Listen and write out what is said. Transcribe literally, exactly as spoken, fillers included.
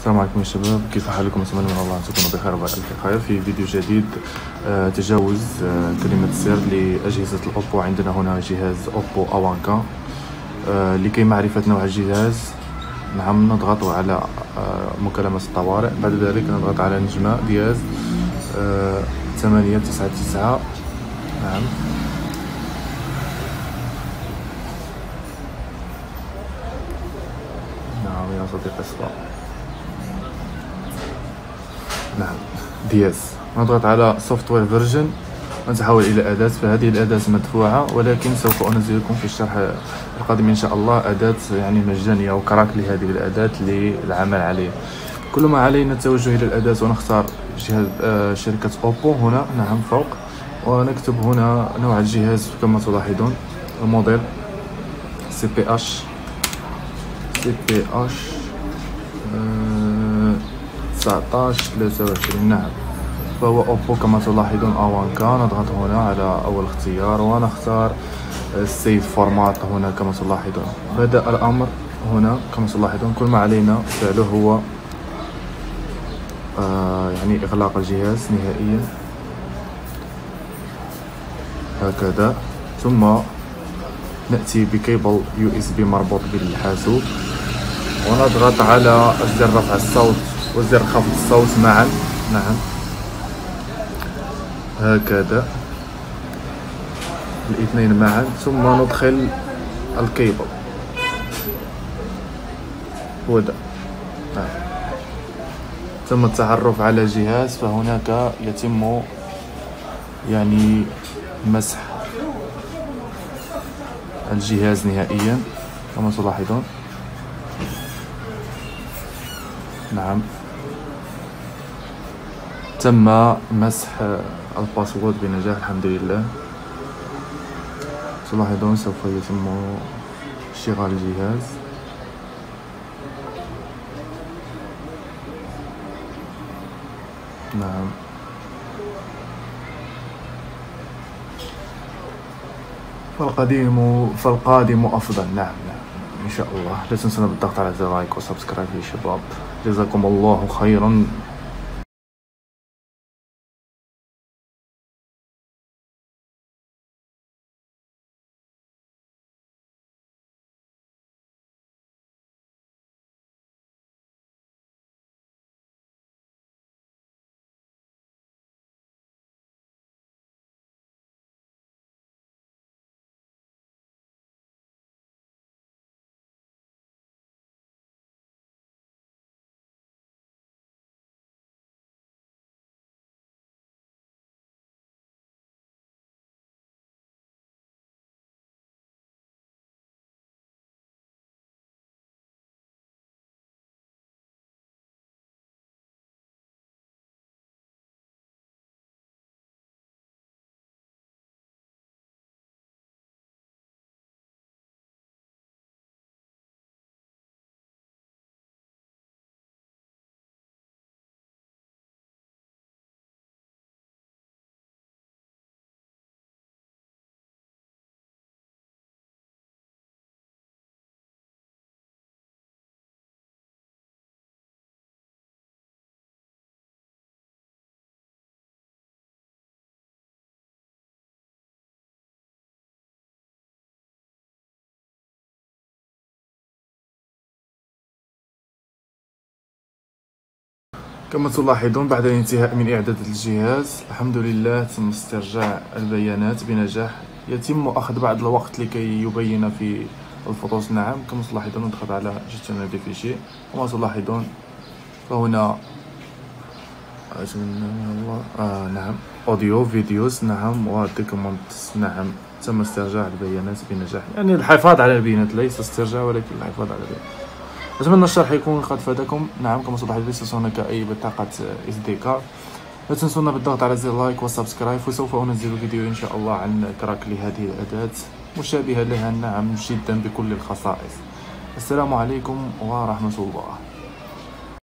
السلام عليكم يا شباب، كيف حالكم؟ اتمنى من الله ان تكونوا بخير وعلى الف خير. في فيديو جديد آه تجاوز آه كلمة السر لأجهزة الأوبو. عندنا هنا جهاز أوبو أوانكا. آه لكي معرفة نوع الجهاز نعم نضغط على آه مكالمة الطوارئ، بعد ذلك نضغط على نجمة دياز آه ثمانية تسعة تسعة. نعم نعم يا صديقي اصبر. نعم دياز، نضغط على سوفت وير فيرجن ونتحول الى اداة. فهذه الاداة مدفوعة، ولكن سوف انزل لكم في الشرح القادم ان شاء الله اداة يعني مجانية او كراك لهذه الاداة للعمل عليه. كل ما علينا التوجه الى الاداة ونختار جهاز آه شركة اوبو هنا نعم فوق، ونكتب هنا نوع الجهاز كما تلاحظون الموديل سي بي اش سي بي اش تسعطاش ثلاثة وعشرين. نعم فهو اوبو كما تلاحظون اوانكا. نضغط هنا على اول اختيار ونختار السيف فورمات هنا كما تلاحظون. بدأ الامر هنا كما تلاحظون. كل ما علينا فعله هو آه يعني اغلاق الجهاز نهائيا هكذا، ثم نأتي بكيبل يو اس بي مربوط بالحاسوب ونضغط على زر رفع الصوت وزر خفض الصوت معا. نعم هكذا الاثنين معا، ثم ندخل الكيبل هو ده. نعم. ثم التعرف على الجهاز، فهناك يتم يعني مسح الجهاز نهائيا كما تلاحظون. نعم تم مسح الباسورد بنجاح الحمد لله. تلاحظون سوف يتم اشتغال الجهاز. نعم فالقديم فالقادم افضل. نعم نعم ان شاء الله. لا تنسونا بالضغط على زر لايك وسبسكرايب يا شباب، جزاكم الله خيرا. كما تلاحظون بعد الانتهاء من إعداد الجهاز الحمد لله تم استرجاع البيانات بنجاح. يتم أخذ بعض الوقت لكي يبين في الفطوس. نعم كما تلاحظون ندخل على جيستيونير دي فيشي. كما تلاحظون فهنا آه نعم أوديو فيديوز نعم وديكومنتس. نعم تم استرجاع البيانات بنجاح، يعني الحفاظ على البيانات ليس استرجاع ولكن الحفاظ على البيانات. أتمنى الشرح يكون قد فادكم. نعم كما تلاحظون ليس هناك أي بطاقة اس دي كارد. لا تنسونا بالضغط على زر لايك وسبسكرايب، وسوف أنزل فيديو إن شاء الله عن كراك لهذه الأداة مشابهة لها نعم جدا بكل الخصائص. السلام عليكم ورحمة الله.